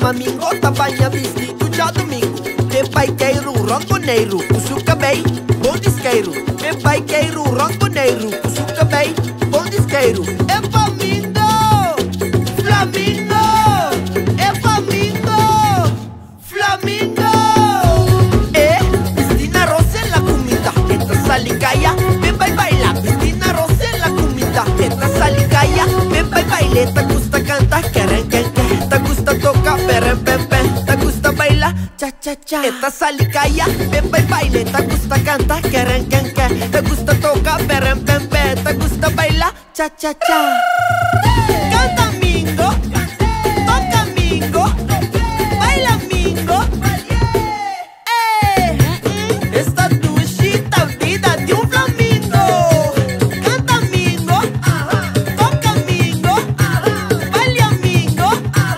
mamingo, tabanha vestido já domingo. Meu pai queiro, ronconeiro, puxo cabei, bom disqueiro. Meu pai queiro, ronconeiro, puxo cabei, bom disqueiro. É Flamingo, Flamingo, é Flamingo, Flamingo. Cristina Rosa en la comida, esta salicaya, ven baila. Cristina Rosa en la comida, esta salicaya, ven baila. Te gusta cantar, queren, te gusta tocar, peren, pen, te gusta bailar, cha, cha, cha. Esta salicaya, ven baila. Te gusta cantar, queren, te gusta tocar, peren, pen, te gusta bailar, cha, cha, cha. Canta mingo, toca mingo, baila mingo. Esta duchita vida de un flamingo. Canta mingo, toca mingo, baila mingo.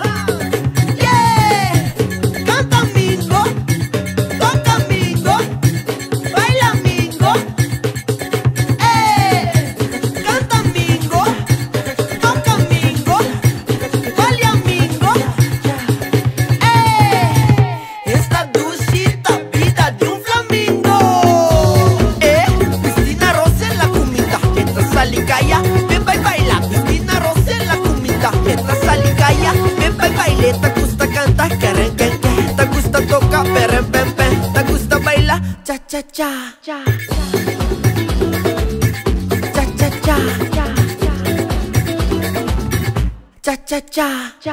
Yeah. Canta mingo, toca mingo, baila mingo. Canta mingo, toca mingo, baila mingo. Esta duchita vida de un flamingo. Cristina Rosa en la comida, esta salicaya, ven baila. Cristina Rosa en la comida, esta salicaya, ven baila. Te gusta cantar, queren, te gusta tocar, peren, pen, te gusta bailar, cha, cha, cha. Cha, cha, cha. Cha, cha, cha. Cha,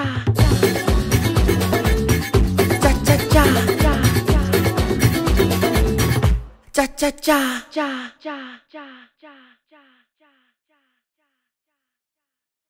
cha, cha. Cha, cha, cha.